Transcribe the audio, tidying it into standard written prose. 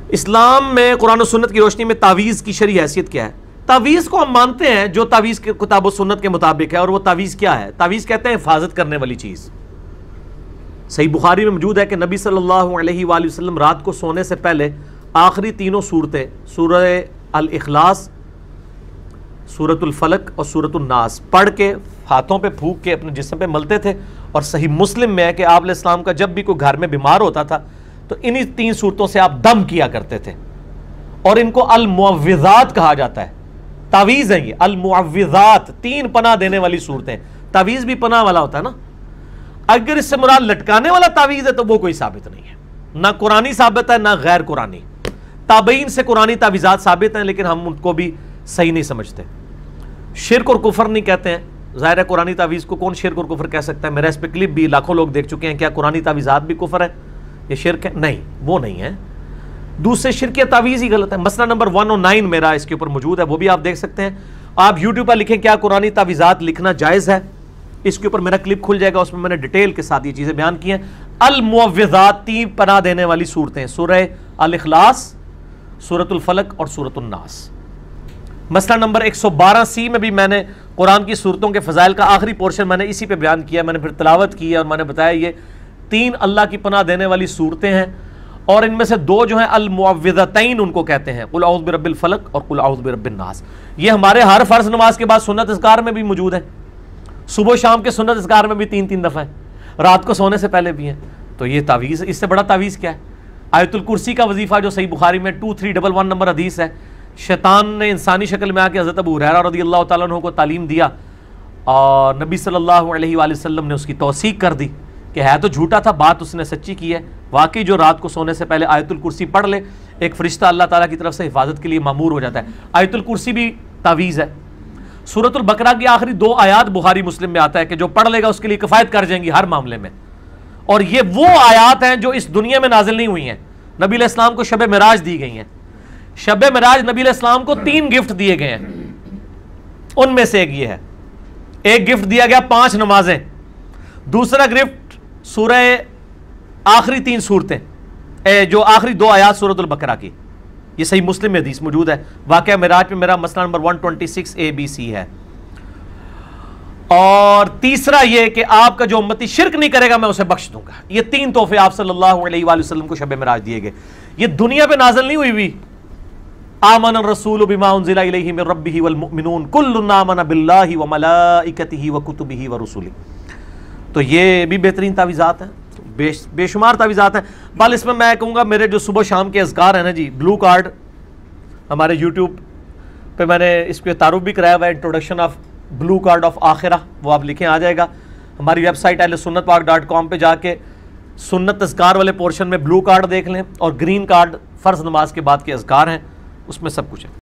इस्लाम में कुरान और सुन्नत की रोशनी में तावीज़ की शरई हैसियत क्या है? तावीज़ को हम मानते हैं जो तावीज़ के किताब और सुन्नत के मुताबिक है, और वो तावीज़ क्या है? तावीज़ कहते हैं हिफाजत करने वाली चीज़। सही बुखारी में मौजूद है कि नबी सल्लल्लाहु अलैहि वसल्लम रात को सोने से पहले आखिरी तीनों सूरतें, सूरह अल इखलास, सूरतुल फलक और सूरतुल नास पढ़ के हाथों पे फूंक के अपने जिस्म पे मलते थे। और सही मुस्लिम में है कि आप अलैहिस्सलाम का जब भी कोई घर में बीमार होता था तो इन्हीं 3 सूरतों से आप दम किया करते थे, और इनको अल मुअव्विज़ात कहा जाता है। तावीज़ है ये अल मुअव्विज़ात, 3 पनाह देने वाली सूरतें। तावीज़ भी पनाह वाला होता है ना। अगर इससे मुराद लटकाने वाला तावीज़ है तो वो कोई साबित नहीं है, ना कुरानी साबित है ना गैर कुरानी। ताबईन से कुरानी तावीज़ात साबित हैं, लेकिन हम उनको भी सही नहीं समझते। शिर्क और कुफर नहीं कहते हैं। ज़ाहिर है कुरानी तावीज़ को कौन शिर्क और कुफर कह सकता है? मेरा इस पर क्लिप भी लाखों लोग देख चुके हैं। क्या कुरानी तावीज़ात भी कुफर है, ये शिर्क है? नहीं, वो नहीं है। दूसरे शिर्क या तावीज़ ही गलत है। मसला नंबर 109 मेरा इसके ऊपर मौजूद है, वो भी आप देख सकते हैं। आप यूट्यूब पर लिखें क्या कुरानी तावीज़ात लिखना जायज़ है, इसके ऊपर मेरा क्लिप खुल जाएगा, उसमें मैंने डिटेल के साथ ये चीज़ें बयान की हैं। अल मुअव्विज़ात 3 पनाह देने वाली सूरतें, सूरह अल इखलास, सूरतुल फलक और सूरतुल नास। मसला नंबर 112C में भी मैंने कुरान की सूरतों के फ़ज़ाइल का आखिरी पोर्शन मैंने इसी पे बयान किया। मैंने फिर तिलावत की है और मैंने बताया ये 3 अल्लाह की पनाह देने वाली सूरतें हैं, और इनमें से 2 जो हैं अल मुअव्विज़तैन उनको कहते हैं, कुल औज़ु बिरब्बिल फलक और कुल औज़ु बिरब्बिन नास। ये हमारे हर फ़र्ज़ नमाज के बाद सुन्नत अज़कार में भी मौजूद है। सुबह शाम के सुन्नत अज़कार में भी 3-3 दफ़ा है, रात को सोने से पहले भी है। तो ये तावीज़, इससे बड़ा तावीज़ क्या है? आयतुल कुर्सी का वजीफ़ा जो सही बुखारी में 2311 नंबर हदीस है, शैतान ने इंसानी शक्ल में आके हज़रत अबू हुरैरा रज़ियल्लाहु ताला अन्हु को तालीम दिया, और नबी सल्लल्लाहु अलैहि वसल्लम ने उसकी तौसीक कर दी कि है तो झूठा था, बात उसने सच्ची की है। वाकई जो रात को सोने से पहले आयतुल कुर्सी पढ़ ले, एक फरिश्ता अल्लाह ताला की तरफ से हिफाजत के लिए मामूर हो जाता है। आयतुल कुर्सी भी तावीज़ है। सूरतुल बकरा की आखिरी 2 आयात बुखारी मुस्लिम में आता है कि जो पढ़ लेगा उसके लिए किफ़ायत कर जाएंगी हर मामले में। और ये वो आयात हैं जो इस दुनिया में नाजिल नहीं हुई हैं। नबी अलैहिस्सलाम को शब मिराज दी गई हैं। शब मिराज नबी अलैहिस्सलाम को 3 गिफ्ट दिए गए हैं, उनमें से एक ये है। एक गिफ्ट दिया गया 5 नमाजें, दूसरा गिफ्ट सूरह आखिरी 3 सूरतें, जो आखिरी 2 आयात सूरतुल बकरा की। ये सही मुस्लिम में हदीस मौजूद है। वाक़या मिराज में मेरा मसला नंबर 126A-B-C है। और तीसरा ये कि आपका जो उम्मती शिर्क नहीं करेगा मैं उसे बख्श दूंगा। ये 3 तोहफे आप सल्लल्लाहु अलैहि वसल्लम को शब मिराज दिए गए। ये दुनिया पे नाज़िल नहीं हुई। आमन रसूल बिमा उन्ज़िला इलैहि मिन रब्बिही वल मुमिनून कुल्लुन आमन बिल्लाहि व मलाइकतिही व कुतुबिही व रुसुलिही। तो ये भी बेहतरीन तावीज़ात हैं, बेशुमार तावीज़ात हैं। बल इसमें मैं कहूँगा मेरे जो सुबह शाम के अज़कार हैं ना जी, ब्लू कार्ड हमारे यूट्यूब पे मैंने इसके तारुफ भी कराया हुआ है, introduction of blue card of आखिरा, वो आप लिखें आ जाएगा। हमारी वेबसाइट ahlusunnatwalk.com पे जाके सुन्नत अज़कार वाले पोर्शन में ब्लू कार्ड देख लें, और ग्रीन कार्ड फ़र्ज़ नमाज के बाद के अज़कार हैं, उसमें सब कुछ है।